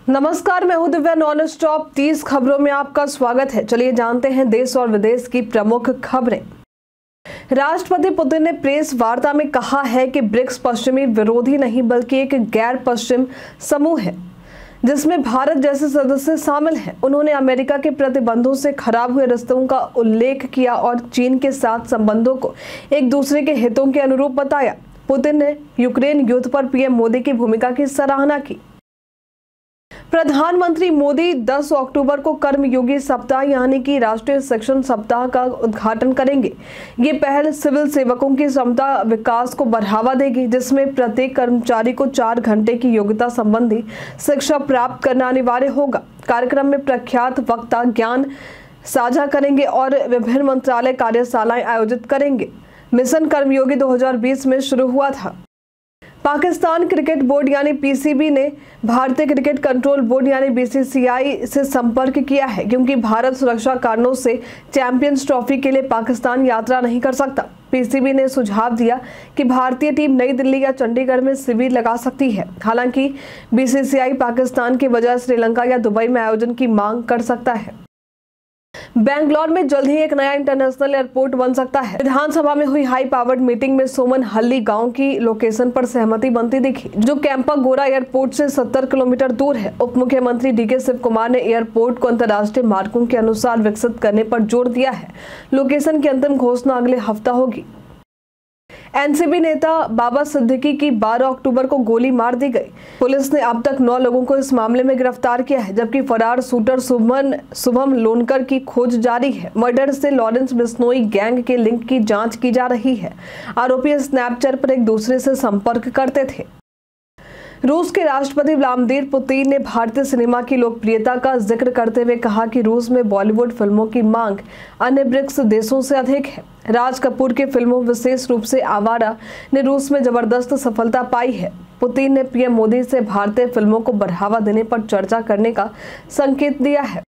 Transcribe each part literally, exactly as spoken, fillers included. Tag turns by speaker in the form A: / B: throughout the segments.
A: नमस्कार, मैं हूं दिव्या। नॉन स्टॉप तीस खबरों में आपका स्वागत है। चलिए जानते हैं देश और विदेश की प्रमुख खबरें। राष्ट्रपति पुतिन ने प्रेस वार्ता में कहा है कि ब्रिक्स पश्चिमी विरोधी नहीं बल्कि एक गैर पश्चिम समूह है जिसमें भारत जैसे सदस्य शामिल हैं। उन्होंने अमेरिका के प्रतिबंधों से खराब हुए रिश्तों का उल्लेख किया और चीन के साथ संबंधों को एक दूसरे के हितों के अनुरूप बताया। पुतिन ने यूक्रेन युद्ध पर पीएम मोदी की भूमिका की सराहना की। प्रधानमंत्री मोदी दस अक्टूबर को कर्मयोगी सप्ताह यानी कि राष्ट्रीय शिक्षण सप्ताह का उद्घाटन करेंगे। ये पहल सिविल सेवकों की क्षमता विकास को बढ़ावा देगी, जिसमें प्रत्येक कर्मचारी को चार घंटे की योग्यता संबंधी शिक्षा प्राप्त करना अनिवार्य होगा। कार्यक्रम में प्रख्यात वक्ता ज्ञान साझा करेंगे और विभिन्न मंत्रालय कार्यशालाएं आयोजित करेंगे। मिशन कर्मयोगी दो हज़ार बीस में शुरू हुआ था। पाकिस्तान क्रिकेट बोर्ड यानी पीसीबी ने भारतीय क्रिकेट कंट्रोल बोर्ड यानी बीसीसीआई से संपर्क किया है क्योंकि भारत सुरक्षा कारणों से चैंपियंस ट्रॉफी के लिए पाकिस्तान यात्रा नहीं कर सकता। पीसीबी ने सुझाव दिया कि भारतीय टीम नई दिल्ली या चंडीगढ़ में शिविर लगा सकती है। हालांकि बीसीसीआई पाकिस्तान के बजाय श्रीलंका या दुबई में आयोजन की मांग कर सकता है। बेंगलोर में जल्द ही एक नया इंटरनेशनल एयरपोर्ट बन सकता है। विधानसभा में हुई हाई पावर्ड मीटिंग में सोमन हल्ली गांव की लोकेशन पर सहमति बनती दिखी, जो कैंपागोरा एयरपोर्ट से सत्तर किलोमीटर दूर है। उप मुख्यमंत्री डीके शिव कुमार ने एयरपोर्ट को अंतर्राष्ट्रीय मार्गों के अनुसार विकसित करने पर जोर दिया है। लोकेशन की अंतिम घोषणा अगले हफ्ता होगी। एनसीपी नेता बाबा सिद्दीकी की बारह अक्टूबर को गोली मार दी गई। पुलिस ने अब तक नौ लोगों को इस मामले में गिरफ्तार किया है, जबकि फरार शूटर शुभम शुभम लोनकर की खोज जारी है। मर्डर से लॉरेंस बिश्नोई गैंग के लिंक की जांच की जा रही है। आरोपी स्नैपचैट पर एक दूसरे से संपर्क करते थे। रूस के राष्ट्रपति व्लादिमीर पुतिन ने भारतीय सिनेमा की लोकप्रियता का जिक्र करते हुए कहा कि रूस में बॉलीवुड फिल्मों की मांग अन्य ब्रिक्स देशों से अधिक है। राज कपूर की फिल्मों, विशेष रूप से आवारा, ने रूस में जबरदस्त सफलता पाई है। पुतिन ने पीएम मोदी से भारतीय फिल्मों को बढ़ावा देने पर चर्चा करने का संकेत दिया है।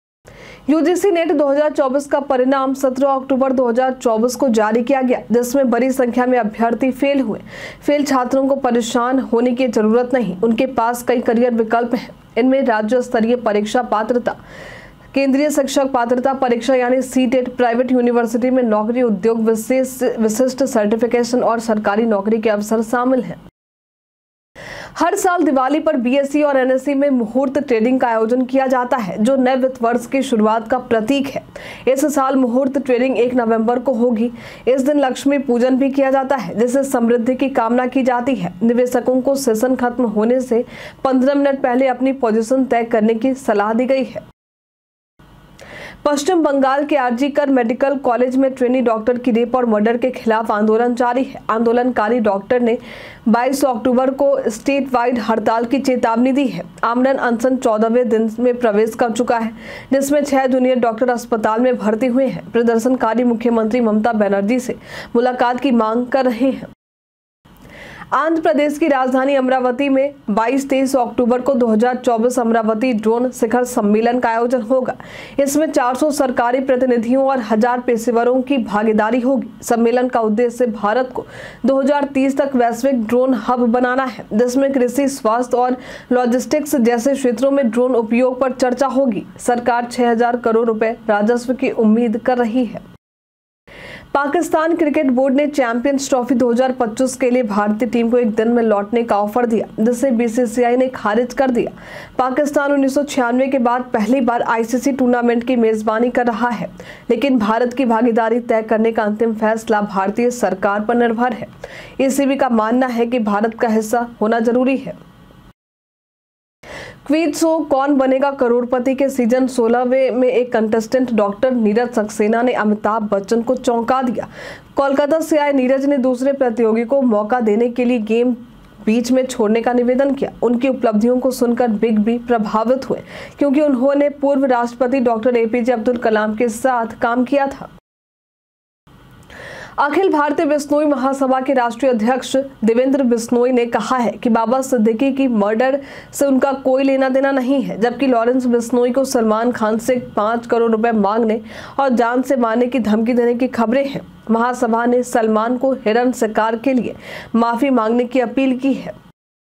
A: यूजीसी नेट दो हज़ार चौबीस का परिणाम सत्रह अक्टूबर दो हज़ार चौबीस को जारी किया गया, जिसमें बड़ी संख्या में अभ्यर्थी फेल हुए। फेल छात्रों को परेशान होने की जरूरत नहीं, उनके पास कई करियर विकल्प हैं। इनमें राज्य स्तरीय परीक्षा पात्रता, केंद्रीय शिक्षक पात्रता परीक्षा यानी सीटेट, प्राइवेट यूनिवर्सिटी में नौकरी, उद्योग विशेष विशिष्ट सर्टिफिकेशन और सरकारी नौकरी के अवसर शामिल हैं। हर साल दिवाली पर बीएसई और एनएसई में मुहूर्त ट्रेडिंग का आयोजन किया जाता है, जो नए वित्त वर्ष की शुरुआत का प्रतीक है। इस साल मुहूर्त ट्रेडिंग एक नवंबर को होगी। इस दिन लक्ष्मी पूजन भी किया जाता है, जिससे समृद्धि की कामना की जाती है। निवेशकों को सेशन खत्म होने से पंद्रह मिनट पहले अपनी पोजीशन तय करने की सलाह दी गई है। पश्चिम बंगाल के आरजी कर मेडिकल कॉलेज में ट्रेनी डॉक्टर की रेप और मर्डर के खिलाफ आंदोलन जारी है। आंदोलनकारी डॉक्टर ने बाईस अक्टूबर को स्टेट वाइड हड़ताल की चेतावनी दी है। आमरण अनशन चौदहवें दिन में प्रवेश कर चुका है, जिसमें छह जूनियर डॉक्टर अस्पताल में भर्ती हुए हैं। प्रदर्शनकारी मुख्यमंत्री ममता बनर्जी से मुलाकात की मांग कर रहे हैं। आंध्र प्रदेश की राजधानी अमरावती में बाईस तेईस अक्टूबर को दो हज़ार चौबीस अमरावती ड्रोन शिखर सम्मेलन का आयोजन होगा। इसमें चार सौ सरकारी प्रतिनिधियों और हजार पेशेवरों की भागीदारी होगी। सम्मेलन का उद्देश्य भारत को दो हज़ार तीस तक वैश्विक ड्रोन हब बनाना है, जिसमें कृषि, स्वास्थ्य और लॉजिस्टिक्स जैसे क्षेत्रों में ड्रोन उपयोग पर चर्चा होगी। सरकार छह हजार करोड़ रुपए राजस्व की उम्मीद कर रही है। पाकिस्तान क्रिकेट बोर्ड ने चैंपियंस ट्रॉफी दो हज़ार पच्चीस के लिए भारतीय टीम को एक दिन में लौटने का ऑफर दिया, जिसे बीसीसीआई ने खारिज कर दिया। पाकिस्तान उन्नीस सौ छियानवे के बाद पहली बार आईसीसी टूर्नामेंट की मेजबानी कर रहा है, लेकिन भारत की भागीदारी तय करने का अंतिम फैसला भारतीय सरकार पर निर्भर है। ईसीबी का मानना है कि भारत का हिस्सा होना जरूरी है। क्विज शो कौन बनेगा करोड़पति के सीजन सोलहवें में एक कंटेस्टेंट डॉक्टर नीरज सक्सेना ने अमिताभ बच्चन को चौंका दिया। कोलकाता से आए नीरज ने दूसरे प्रतियोगी को मौका देने के लिए गेम बीच में छोड़ने का निवेदन किया। उनकी उपलब्धियों को सुनकर बिग बी प्रभावित हुए, क्योंकि उन्होंने पूर्व राष्ट्रपति डॉक्टर एपीजे अब्दुल कलाम के साथ काम किया था। अखिल भारतीय बिश्नोई महासभा के राष्ट्रीय अध्यक्ष देवेंद्र बिश्नोई ने कहा है कि बाबा सिद्दीकी की मर्डर से उनका कोई लेना देना नहीं है, जबकि लॉरेंस बिश्नोई को सलमान खान से पाँच करोड़ रुपए मांगने और जान से मारने की धमकी देने की खबरें हैं। महासभा ने सलमान को हिरन शिकार के लिए माफी मांगने की अपील की है।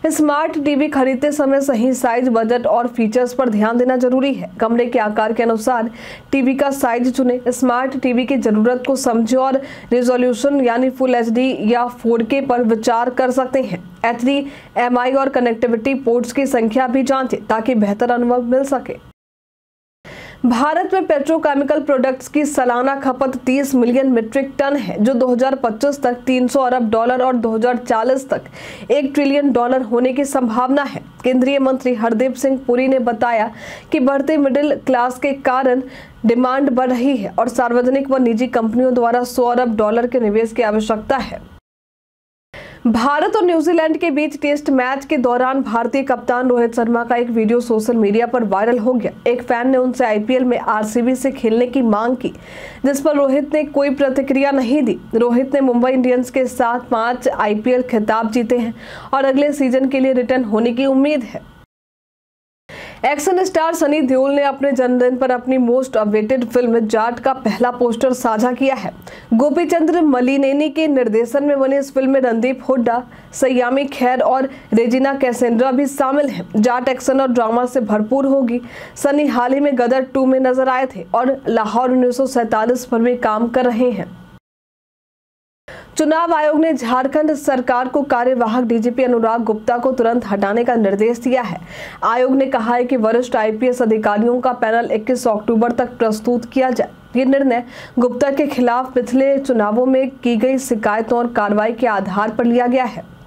A: स्मार्ट टीवी खरीदते समय सही साइज, बजट और फीचर्स पर ध्यान देना जरूरी है। कमरे के आकार के अनुसार टीवी का साइज चुनें। स्मार्ट टीवी की जरूरत को समझें और रिजोल्यूशन यानी फुल एच डी या फोर के पर विचार कर सकते हैं। एच डी एम आई और कनेक्टिविटी पोर्ट्स की संख्या भी जांचें ताकि बेहतर अनुभव मिल सके। भारत में पेट्रोकेमिकल प्रोडक्ट्स की सालाना खपत तीस मिलियन मीट्रिक टन है, जो दो हज़ार पच्चीस तक तीन सौ अरब डॉलर और दो हज़ार चालीस तक एक ट्रिलियन डॉलर होने की संभावना है। केंद्रीय मंत्री हरदीप सिंह पुरी ने बताया कि बढ़ते मिडिल क्लास के कारण डिमांड बढ़ रही है और सार्वजनिक व निजी कंपनियों द्वारा सौ अरब डॉलर के निवेश की आवश्यकता है। भारत और न्यूजीलैंड के बीच टेस्ट मैच के दौरान भारतीय कप्तान रोहित शर्मा का एक वीडियो सोशल मीडिया पर वायरल हो गया। एक फैन ने उनसे आईपीएल में आरसीबी से खेलने की मांग की, जिस पर रोहित ने कोई प्रतिक्रिया नहीं दी। रोहित ने मुंबई इंडियंस के साथ पांच आईपीएल खिताब जीते हैं और अगले सीजन के लिए रिटर्न होने की उम्मीद है। एक्शन स्टार सनी देओल ने अपने जन्मदिन पर अपनी मोस्ट अवेटेड फिल्म जाट का पहला पोस्टर साझा किया है। गोपीचंद्र मलिनेनी के निर्देशन में बनी इस फिल्म में रणदीप हुड्डा, सयामी खैर और रेजिना कैसेंड्रा भी शामिल हैं। जाट एक्शन और ड्रामा से भरपूर होगी। सनी हाल ही में गदर टू में नजर आए थे और लाहौर उन्नीस सौ सैतालीस पर भी काम कर रहे हैं। चुनाव आयोग ने झारखंड सरकार को कार्यवाहक डीजीपी अनुराग गुप्ता को तुरंत हटाने का निर्देश दिया है। आयोग ने कहा है कि वरिष्ठ आईपीएस अधिकारियों का पैनल इक्कीस अक्टूबर तक प्रस्तुत किया जाए। ये निर्णय गुप्ता के खिलाफ पिछले चुनावों में की गई शिकायतों और कार्रवाई के आधार पर लिया गया है।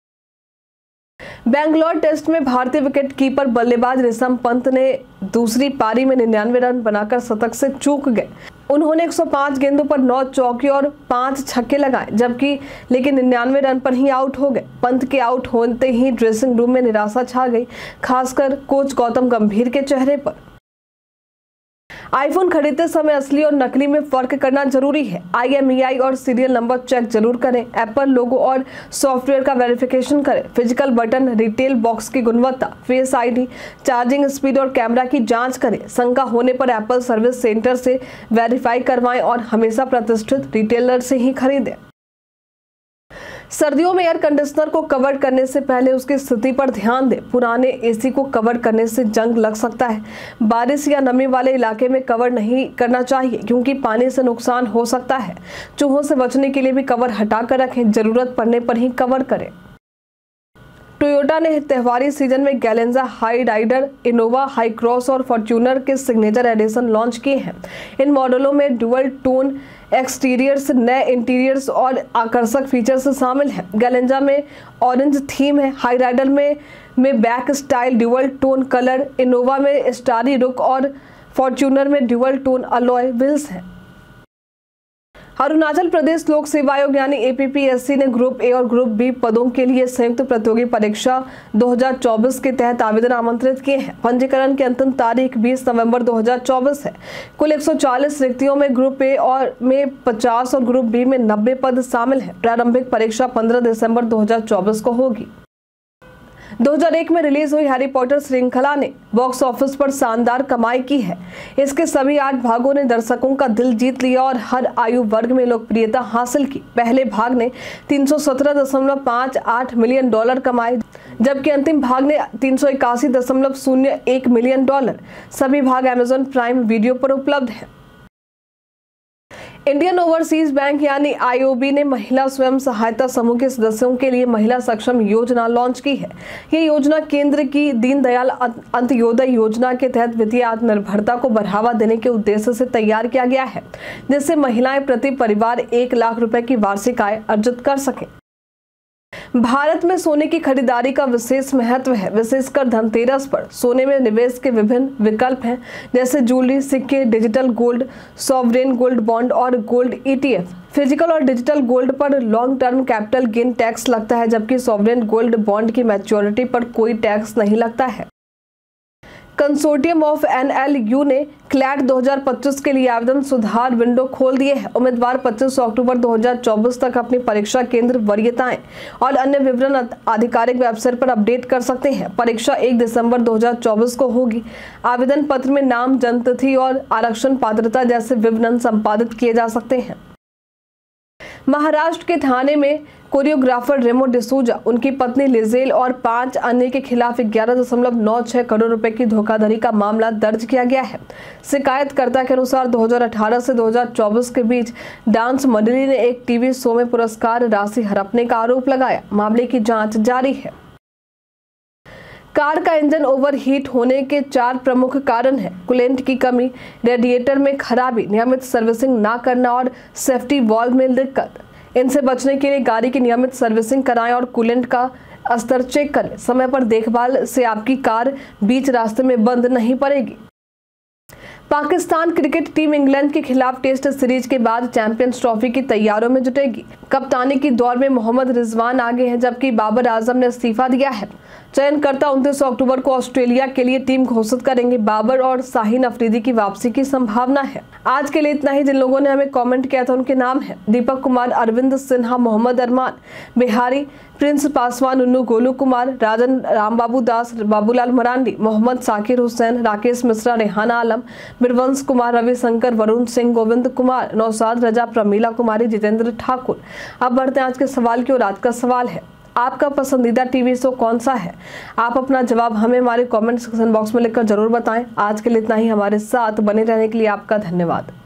A: बेंगलोर टेस्ट में भारतीय विकेट कीपर बल्लेबाज ऋषभ पंत ने दूसरी पारी में निन्यानवे रन बनाकर शतक से चूक गए। उन्होंने एक सौ पाँच गेंदों पर नौ चौके और पांच छक्के लगाए, जबकि लेकिन निन्यानवे रन पर ही आउट हो गए। पंत के आउट होते ही ड्रेसिंग रूम में निराशा छा गई, खासकर कोच गौतम गंभीर के चेहरे पर। आईफोन खरीदते समय असली और नकली में फर्क करना जरूरी है। आई एम ई आई और सीरियल नंबर चेक जरूर करें। एप्पल लोगो और सॉफ्टवेयर का वेरिफिकेशन करें। फिजिकल बटन, रिटेल बॉक्स की गुणवत्ता, फेस आईडी, चार्जिंग स्पीड और कैमरा की जांच करें। शंका होने पर एप्पल सर्विस सेंटर से वेरीफाई करवाएं और हमेशा प्रतिष्ठित रिटेलर से ही खरीदें। सर्दियों में एयर कंडीशनर को कवर करने से पहले उसकी स्थिति पर ध्यान दें। पुराने एसी को कवर करने से जंग लग सकता है। बारिश या नमी वाले इलाके में कवर नहीं करना चाहिए, क्योंकि पानी से नुकसान हो सकता है। चूहों से बचने के लिए भी कवर हटा कर रखें। जरूरत पड़ने पर ही कवर करें। टोयोटा ने त्योहारी सीजन में Glanza Hyryder, Innova Hycross और फॉर्च्यूनर के सिग्नेचर एडिशन लॉन्च किए हैं। इन मॉडलों में डुअल टोन एक्सटीरियर्स, नए इंटीरियर्स और आकर्षक फीचर्स शामिल हैं। गैलेंजा में ऑरेंज थीम है, हाई राइडर में में back style dual tone colour, Innova में स्टारी रुक और फॉर्च्यूनर में ड्यूअल टोन अलॉय व्हील्स हैं। अरुणाचल प्रदेश लोक सेवा आयोग यानी A P P S C ने ग्रुप ए और ग्रुप बी पदों के लिए संयुक्त प्रतियोगी परीक्षा दो हज़ार चौबीस के तहत आवेदन आमंत्रित किए हैं। पंजीकरण की अंतिम तारीख बीस नवंबर दो हज़ार चौबीस है। कुल एक सौ चालीस रिक्तियों में ग्रुप ए और में पचास और ग्रुप बी में नब्बे पद शामिल हैं। प्रारंभिक परीक्षा पंद्रह दिसंबर दो हज़ार चौबीस को होगी। दो हज़ार एक में रिलीज हुई हैरी पॉटर श्रृंखला ने बॉक्स ऑफिस पर शानदार कमाई की है। इसके सभी आठ भागों ने दर्शकों का दिल जीत लिया और हर आयु वर्ग में लोकप्रियता हासिल की। पहले भाग ने तीन सौ सत्रह दशमलव पाँच आठ मिलियन डॉलर कमाए, जबकि अंतिम भाग ने तीन सौ इक्यासी दशमलव शून्य एक मिलियन डॉलर। सभी भाग अमेजॉन प्राइम वीडियो पर उपलब्ध है। इंडियन ओवरसीज बैंक यानी आई ओ बी ने महिला स्वयं सहायता समूह के सदस्यों के लिए महिला सक्षम योजना लॉन्च की है। ये योजना केंद्र की दीनदयाल अंत्योदय योजना के तहत वित्तीय आत्मनिर्भरता को बढ़ावा देने के उद्देश्य से तैयार किया गया है, जिससे महिलाएं प्रति परिवार एक लाख रुपए की वार्षिक आय अर्जित कर सकें। भारत में सोने की खरीदारी का विशेष महत्व है। विशेषकर धनतेरस पर सोने में निवेश के विभिन्न विकल्प हैं, जैसे ज्वेलरी, सिक्के, digital gold, sovereign gold bond और gold E T F. Physical और डिजिटल गोल्ड पर long term capital gain tax लगता है, जबकि सॉवरेन गोल्ड बॉन्ड की मैच्योरिटी पर कोई टैक्स नहीं लगता है। Consortium of N L U ने क्लैट दो हज़ार पच्चीस के लिए आवेदन सुधार विंडो खोल दिए हैं। उम्मीदवार पच्चीस अक्टूबर दो हज़ार चौबीस तक अपनी परीक्षा केंद्र, वरीयताएं और अन्य विवरण आधिकारिक वेबसाइट पर अपडेट कर सकते हैं। परीक्षा एक दिसंबर दो हज़ार चौबीस को होगी। आवेदन पत्र में नाम, जन्मतिथि और आरक्षण पात्रता जैसे विवरण संपादित किए जा सकते हैं। महाराष्ट्र के थाने में कोरियोग्राफर रेमो डिसूजा, उनकी पत्नी लिजेल और पांच अन्य के खिलाफ ग्यारह दशमलव नौ छह करोड़ रुपए की धोखाधड़ी का मामला दर्ज किया गया है। शिकायतकर्ता के अनुसार दो हज़ार अठारह से दो हज़ार चौबीस के बीच डांस मंडली ने एक टीवी शो में पुरस्कार राशि हड़पने का आरोप लगाया। मामले की जांच जारी है। कार का इंजन ओवरहीट होने के चार प्रमुख कारण हैं: कूलेंट की कमी, रेडिएटर में खराबी, नियमित सर्विसिंग ना करना और सेफ्टी वाल्व में दिक्कत। इनसे बचने के लिए गाड़ी की नियमित सर्विसिंग कराएं और कूलेंट का स्तर चेक करें। समय पर देखभाल से आपकी कार बीच रास्ते में बंद नहीं पड़ेगी। पाकिस्तान क्रिकेट टीम इंग्लैंड के खिलाफ टेस्ट सीरीज के बाद चैंपियंस ट्रॉफी की तैयारियों में जुटेगी। कप्तानी की दौड़ में मोहम्मद रिजवान आगे हैं, जबकि बाबर आजम ने इस्तीफा दिया है। चयनकर्ता उनतीस अक्टूबर को ऑस्ट्रेलिया के लिए टीम घोषित करेंगे। बाबर और शाहीन अफरीदी की वापसी की संभावना है। आज के लिए इतना ही। जिन लोगों ने हमें कमेंट किया था उनके नाम है: दीपक कुमार, अरविंद सिन्हा, मोहम्मद अरमान बिहारी, प्रिंस पासवान, उन्नू गोलू कुमार, राजन रामबाबू दास, बाबूलाल मरांडी, मोहम्मद साकिर हुसैन, राकेश मिश्रा, रेहाना आलम, बिरवंश कुमार, रविशंकर, वरुण सिंह, गोविंद कुमार, नौशाद रजा, प्रमीला कुमारी, जितेंद्र ठाकुर। अब बढ़ते हैं आज के सवाल की ओर। आज का सवाल है: आपका पसंदीदा टीवी शो कौन सा है? आप अपना जवाब हमें हमारे कमेंट सेक्शन बॉक्स में लिखकर जरूर बताएं। आज के लिए इतना ही। हमारे साथ बने रहने के लिए आपका धन्यवाद।